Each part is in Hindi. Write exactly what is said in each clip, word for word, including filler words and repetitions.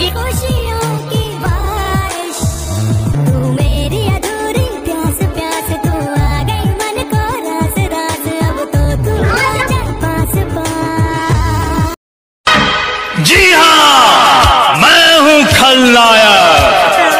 खुशियों की बारिश, तू मेरी अधूरी प्यास प्यास, तू आ गई मन को रास रास, अब तो तू आजा पास पास। जी हाँ, मैं हूँ खलनायक।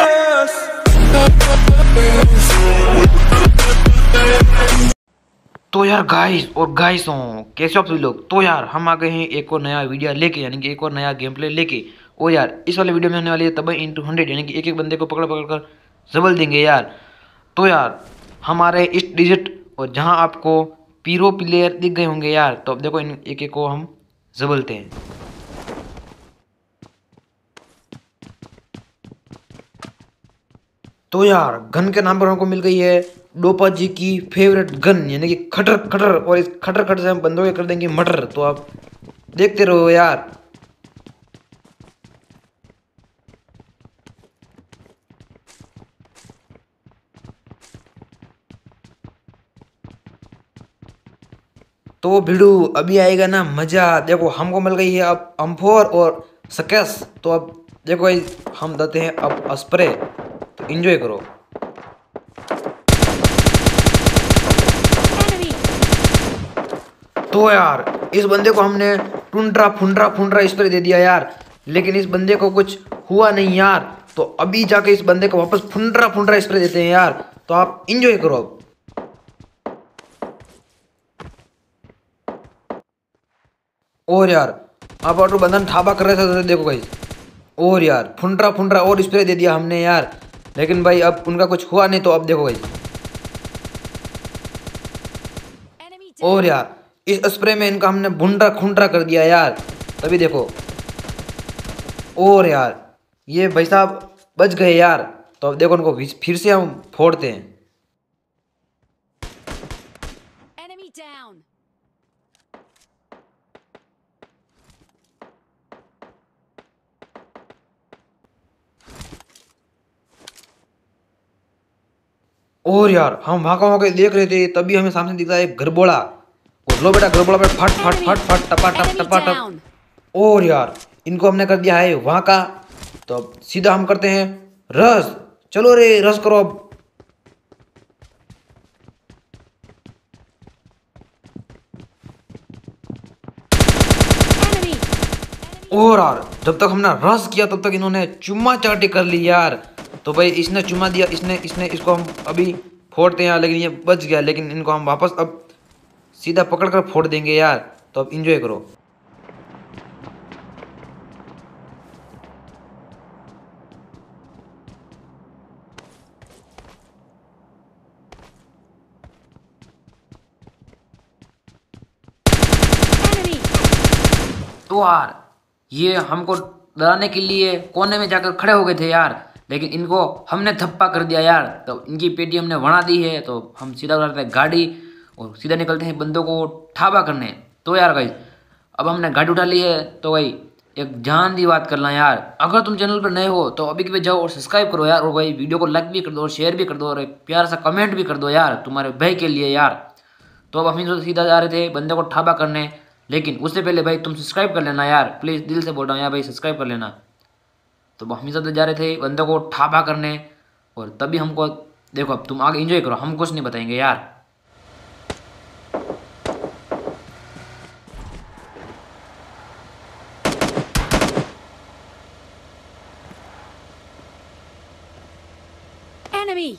तो यार गाइस और गाइस हो कैसे हो आप सभी लोग। तो यार हम आ गए हैं एक और नया वीडियो लेके, यानी कि एक और नया गेम प्ले लेके। और यार इस वाले वीडियो में होने वाली है तबाही इंटू हंड्रेड, यानी कि एक एक बंदे को पकड़ पकड़ कर जबल देंगे यार। तो यार हमारे इस डिजिट और जहां आपको पीरो प्लेयर दिख गए होंगे यार, तो अब देखो इन एक एक को हम जबलते हैं। तो यार गन के नाम पर हमको मिल गई है डोपा जी की फेवरेट गन, यानी कि खटर खटर, और इस खटर खटर से हम बंदों के कर देंगे मटर। तो आप देखते रहो यार। तो भिड़ू अभी आएगा ना मजा। देखो हमको मिल गई है अब एम फोर और स्केस। तो अब देखो भाई हम देते हैं अब स्प्रे, तो एंजॉय करो। तो यार इस बंदे को हमने टुंड्रा फुंड्रा फुंड्रा स्प्रे दे दिया यार, लेकिन इस बंदे को कुछ हुआ नहीं यार। तो अभी जाके इस बंदे को वापस फुंड्रा फुंड्रा स्प्रे देते हैं यार। तो आप एंजॉय करो अब। और यार अब ऑटो बंधन ठाबा कर रहे थे, देखो भाई। और यार फुंड्रा फुंड्रा और स्प्रे दे दिया हमने यार, लेकिन भाई अब उनका कुछ हुआ नहीं। तो अब देखो भाई। और यार इस स्प्रे में इनका हमने भुंडरा खुंडरा कर दिया यार, तभी देखो। और यार ये भाई साहब बच गए यार। तो अब देखो उनको फिर से हम फोड़ते हैं। और यार हम वहां का होकर देख रहे थे, तभी हमें सामने दिख रहा है गरबोड़ा। और लो बेटा गरबोड़ा पे फट फट फट फट टपा टप टपा टप। और यार इनको हमने कर दिया है वहां का। तो अब सीधा हम करते हैं रस। चलो रे रस करो अब। और यार जब तक हमने रस किया तब तक इन्होंने चुम्मा चाटी कर ली यार। तो भाई इसने चुम्मा दिया, इसने इसने इसको हम अभी फोड़ते हैं यार, लेकिन ये बच गया। लेकिन इनको हम वापस अब सीधा पकड़ कर फोड़ देंगे यार। तो अब एंजॉय करो। तो यार ये हमको डराने के लिए कोने में जाकर खड़े हो गए थे यार, लेकिन इनको हमने धप्पा कर दिया यार। तो इनकी पेटी हमने बना दी है। तो हम सीधा उठाते हैं गाड़ी और सीधा निकलते हैं बंदों को ठाबा करने। तो यार भाई अब हमने गाड़ी उठा ली है। तो भाई एक जान दी बात करना यार, अगर तुम चैनल पर नए हो तो अभी के भी जाओ और सब्सक्राइब करो यार। और भाई वीडियो को लाइक भी कर दो और शेयर भी कर दो और एक प्यार सा कमेंट भी कर दो यार तुम्हारे भाई के लिए यार। तो अब हम सीधा जा रहे थे बंदे को ठाबा करने, लेकिन उससे पहले भाई तुम सब्सक्राइब कर लेना यार, प्लीज़ दिल से बोल रहा हूँ यार भाई, सब्सक्राइब कर लेना। तो हम सब जा रहे थे बंदों को ठाबा करने, और तभी हमको देखो अब तुम आगे एंजॉय करो, हम कुछ नहीं बताएंगे यार। Enemy!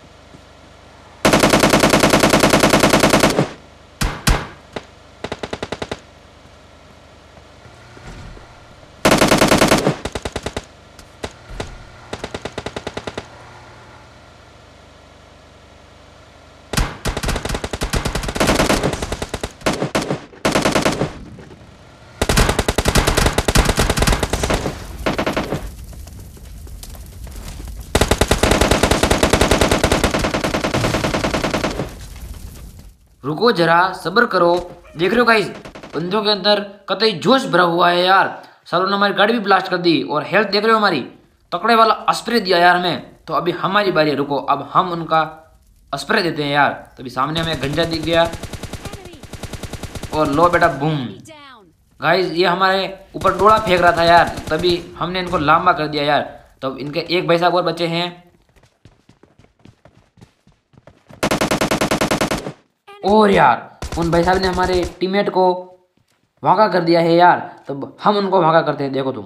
रुको जरा सब्र करो। देख रहे हो गाइस बंदों के अंदर कतई जोश भरा हुआ है यार। सालों ने हमारी गाड़ी भी ब्लास्ट कर दी, और हेल्थ देख रहे हो हमारी, तकड़े वाला स्प्रे दिया यार हमें। तो अभी हमारी बारी है, रुको अब हम उनका स्प्रे देते हैं यार। तभी सामने हमें गंजा दिख गया, और लो बेटा बूम। गाइस ये हमारे ऊपर डोला फेंक रहा था यार, तभी हमने इनको लांबा कर दिया यार। तो इनके एक भाई साहब और बचे हैं। और यार उन भाई साहब ने हमारे टीममेट को भागा कर दिया है यार। तो हम उनको भागा करते हैं, देखो तुम।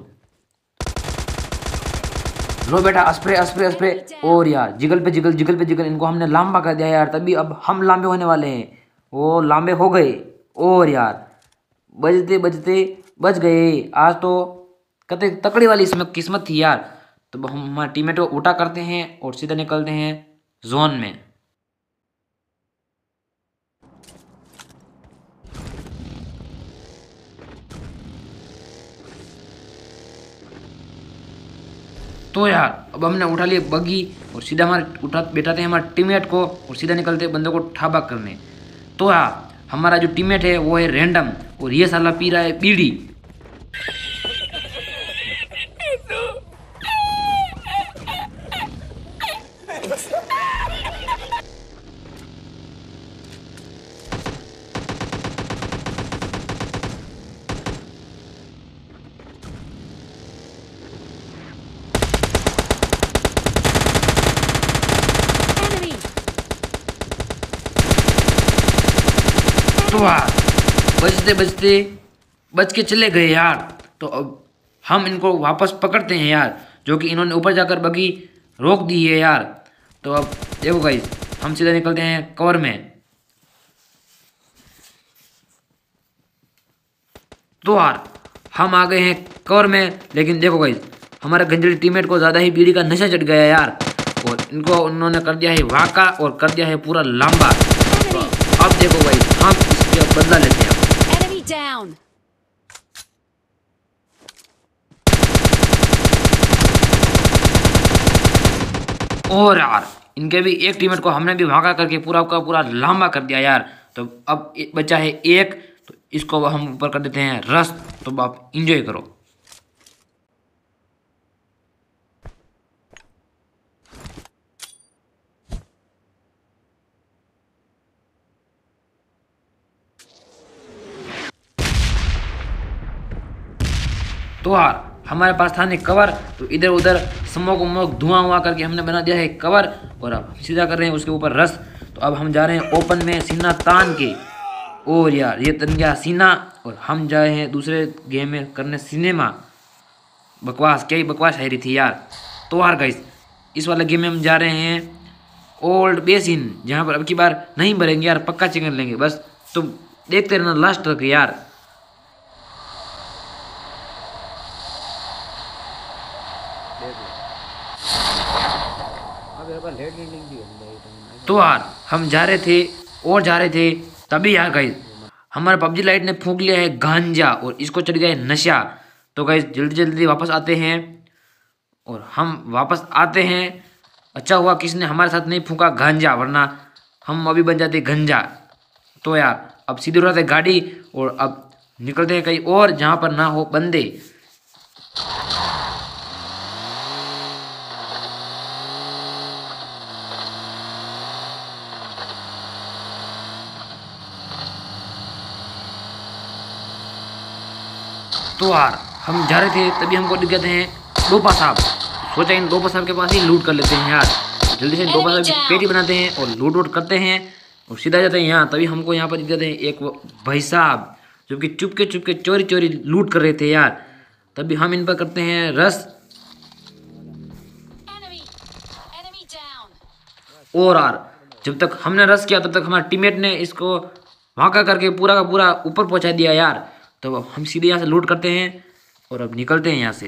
लो बेटा स्प्रे स्प्रे स्प्रे। और यार जिगल पे जिगल जिगल पे जिगल इनको हमने लांबा कर दिया यार, तभी अब हम लांबे होने वाले हैं। वो लांबे हो गए और यार बजते बजते बच गए। आज तो कते तकड़ी वाली इसमें किस्मत थी यार। तो हम हमारे टीममेट को उठा करते हैं और सीधा निकलते हैं जोन में। तो यार अब हमने उठा लिए बग्गी और सीधा हमारे उठा बैठाते हैं हमारे टीममेट को और सीधा निकलते हैं बंदे को ठाबा करने। तो यार हमारा जो टीममेट है वो है रैंडम और ये साला पी रहा है बीड़ी। तो यार बचते बचते बच के चले गए यार। तो अब हम इनको वापस पकड़ते हैं यार, जो कि इन्होंने ऊपर जाकर बग्गी रोक दी है यार। तो अब देखो गाइस हम सीधा निकलते हैं कवर में। तो यार हम आ गए हैं कवर में, लेकिन देखो गाइस हमारे गंजड़ी टीममेट को ज़्यादा ही बीड़ी का नशा चढ़ गया यार और इनको उन्होंने कर दिया है वाका और कर दिया है पूरा लांबा। तो अब देखो गाइस हम इसके बदला लेते हैं। Enemy down. और यार इनके भी एक टीममेट को हमने भी भागा करके पूरा का पूरा लांबा कर दिया यार। तो अब एक बचा है एक, तो इसको हम ऊपर कर देते हैं रस। तो आप इंजॉय करो। तो यार हमारे पास था नहीं कवर, तो इधर उधर स्मोक उमोक धुआं हुआ करके हमने बना दिया है कवर और अब सीधा कर रहे हैं उसके ऊपर रस। तो अब हम जा रहे हैं ओपन में सीना तान के। और यार ये तन गया सीना और हम जाए हैं दूसरे गेम में करने सिनेमा। बकवास क्या ही बकवास शायरी थी यार। तो यार गाइस इस वाले गेम में हम जा रहे हैं ओल्ड बेसिन, जहाँ पर अब की बार नहीं भरेंगे यार, पक्का चिकन लेंगे बस। तो देखते रहना लास्ट तक यार। तो यार हम जा रहे थे और जा रहे थे, तभी यार गाइस हमारे पबजी लाइट ने फूंक लिया है गांजा और इसको चढ़ गया है नशा। तो गाइस जल्दी जल्दी वापस आते हैं और हम वापस आते हैं। अच्छा हुआ किसने हमारे साथ नहीं फूंका गांजा, वरना हम अभी बन जाते गंजा। तो यार अब सीधे उड़ाते गाड़ी और अब निकलते हैं कहीं और जहाँ पर ना हो बंदे। तो यार हम जा रहे थे तभी हमको दिख गए हैं डोपा साहब। सोचा इन डोपा साहब के पास ही लूट कर लेते हैं यार। जल्दी से डोपा साहब की पेटी बनाते हैं और लूट वूट करते हैं और सीधा जाते हैं यहाँ। तभी हमको यहाँ पर दिख गए हैं एक भाई साहब जो कि चुपके चुपके चोरी चोरी लूट कर रहे थे यार। तभी हम इन पर करते हैं रस। Enemy. Enemy down. और यार जब तक हमने रस किया तब तक हमारे टीममेट ने इसको भागा करके पूरा का पूरा ऊपर पहुंचा दिया यार। तो अब हम सीधे यहाँ से लूट करते हैं और अब निकलते हैं यहाँ से।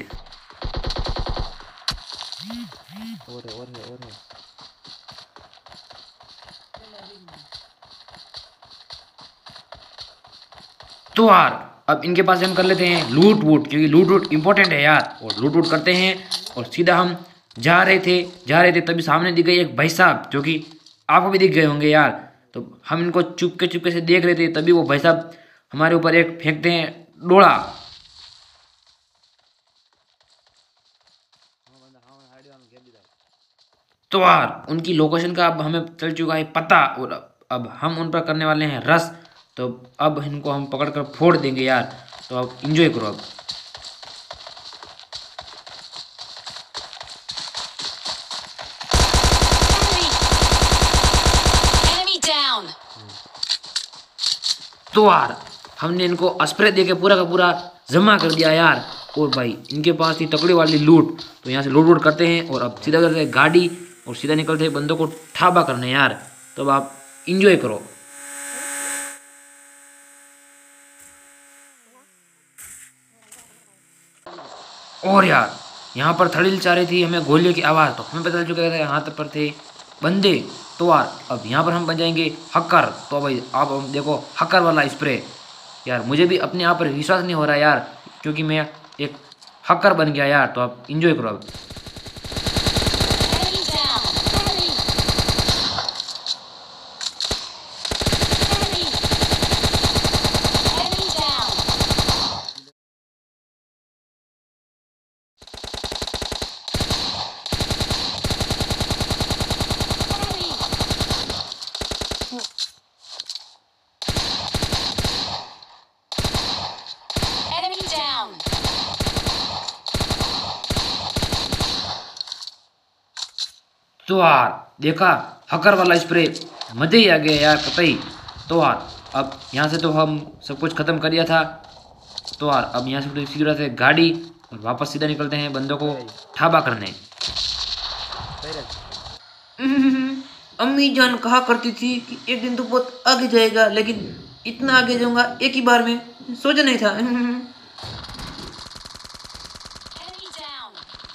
और है, और है, और है। तो यार अब इनके पास हम कर लेते हैं लूट वूट, क्योंकि लूट वूट इम्पोर्टेंट है यार। और लूट वूट करते हैं और सीधा हम जा रहे थे जा रहे थे तभी सामने दिख गए एक भाई साहब जो कि आपको भी दिख गए होंगे यार। तो हम इनको चुपके चुपके से देख रहे थे, तभी वो भाई साहब हमारे ऊपर एक फेंकते हैं डोला। तो यार उनकी लोकेशन का अब हमें चल चुका है पता और अब हम उन पर करने वाले हैं रस। तो अब इनको हम पकड़ कर फोड़ देंगे यार। तो आप इंजॉय करो अब। Enemy. Enemy down. तो यार हमने इनको स्प्रे दे के पूरा का पूरा जमा कर दिया यार। और भाई इनके पास थी तकड़ी वाली लूट, तो यहाँ से लूट वूट करते हैं और अब सीधा करते हैं गाड़ी और सीधा निकलते हैं बंदों को ठाबा करने यार। तो अब आप इंजॉय करो। और यार यहाँ पर थड़िल चाह रही थी हमें गोलियों की आवाज़, तो हमें पता चल चुका था यहाँ तक पर थे बंदे। तो यार अब यहाँ पर हम बन जाएंगे हक्कर। तो भाई आप हम देखो हक्कर वाला स्प्रे। यार मुझे भी अपने आप पर विश्वास नहीं हो रहा यार, क्योंकि मैं एक हक्कर बन गया यार। तो आप इंजॉय करो अब। Enemy down. Enemy. Enemy. Enemy down. Enemy. Enemy down. तो यार देखा हकर वाला स्प्रे, मजे ही आ गया यार कतई। तो यार अब यहाँ से तो हम सब कुछ खत्म कर दिया था। तो यार अब यहाँ से सीधा से गाड़ी और वापस सीधा निकलते हैं बंदों को ठाबा करने। अम्मी जान कहा करती थी कि एक दिन तो बहुत आगे जाएगा, लेकिन इतना आगे जाऊंगा एक ही बार में सोचा नहीं था। Enemy down.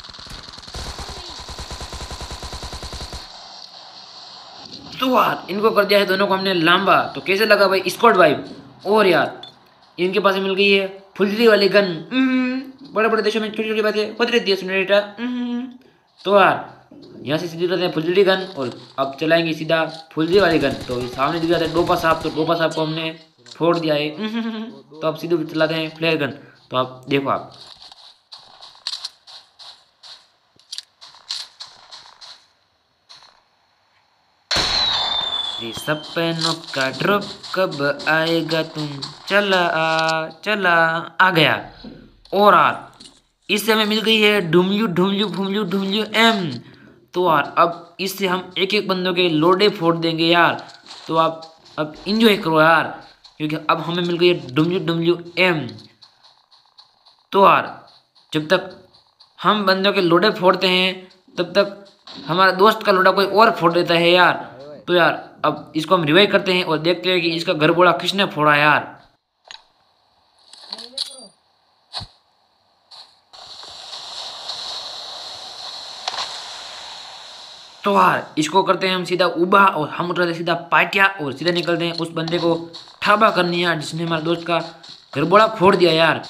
तो यार इनको कर दिया है दोनों को हमने लांबा। तो कैसे लगा भाई स्क्वाड वाइब। और यार इनके पास मिल गई है फुलझड़ी वाली गन। बड़े बड़े देशों में छोटी छोटी बातें होती रहती है सुन बेटा। तो यार यहाँ से सीधी रहते हैं फुलझड़ी गन और अब चलाएंगे सीधा फुलझड़ी वाली गन। तो सामने दिख जाता है डोपा साहब, तो डोपा साहब को हमने फोड़ दिया है। तो अब सीधे चलाते हैं फ्लेयर गन। तो आप देखो आप सपनों का ड्रॉप कब आएगा तुम, चला आ चला आ गया। और यार इससे हमें मिल गई है ढुमलू ढुमलू ढुमलू ढुमलू एम। तो यार अब इससे हम एक एक बंदों के लोडे फोड़ देंगे यार। तो आप अब इंजॉय करो यार, क्योंकि अब हमें मिल गई है डुमलू डुमलू एम। तो यार जब तक हम बंदों के लोडे फोड़ते हैं तब तक हमारा दोस्त का लोडा कोई और फोड़ देता है यार। तो यार अब इसको हम रिवाइव करते हैं और देखते हैं कि इसका घर बोला किसने फोड़ा यार। तो यार इसको करते हैं हम सीधा उबा और हम उठ रहे थे सीधा पाटिया और सीधा निकलते हैं उस बंदे को ठाबा करनी यार, जिसने हमारे दोस्त का घर बोला फोड़ दिया यार।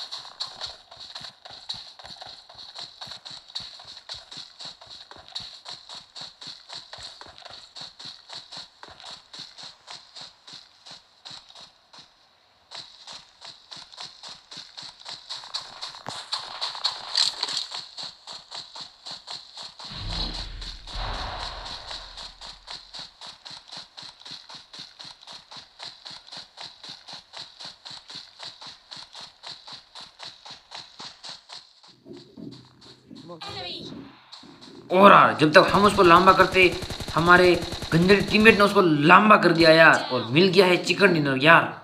Enemy. और यार जब तक हम उसको लांबा करते हमारे गंदे टीममेट ने उसको लांबा कर दिया यार और मिल गया है चिकन डिनर यार।